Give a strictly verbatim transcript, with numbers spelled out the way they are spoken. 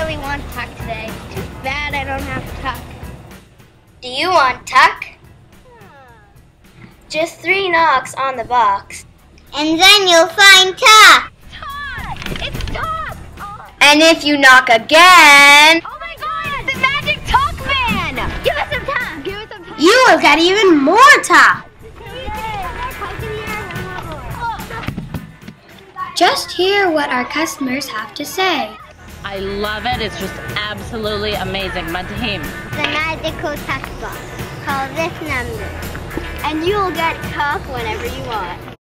really want tuck today. Too bad I don't have tuck. Do you want tuck? Just three knocks on the box. And then you'll find tuck. Tuck! It's tuck! Oh. And if you knock again... Oh my god! It's the magic tuck man! Give us some tuck! Give us some tuck! You will get even more tuck! Just hear what our customers have to say. I love it. It's just absolutely amazing. Madhim. The magical tuck box. Call this number. And you'll get tuck whenever you want.